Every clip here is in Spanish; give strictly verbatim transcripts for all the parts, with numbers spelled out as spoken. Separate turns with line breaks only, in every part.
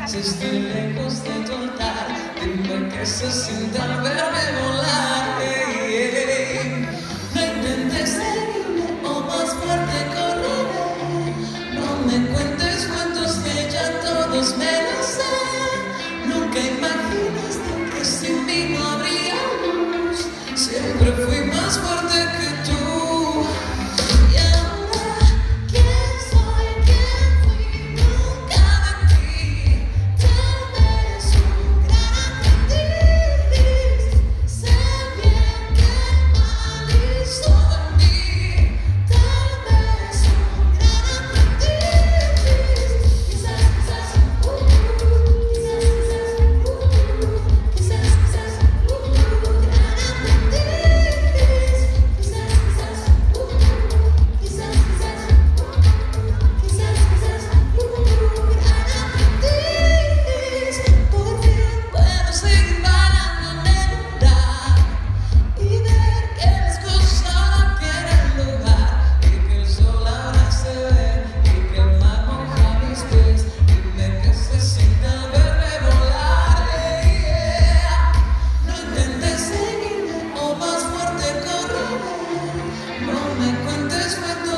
Si estoy lejos de tu altar, dime que se sienta al verme volar. Hey, hey. No intentes seguirme o más fuerte correré. No me cuentes cuentos que ya todos me los sé. Nunca imaginaste que sin mí no habría luz. Siempre fui más fuerte que tú.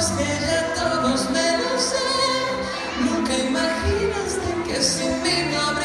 Que sin mí no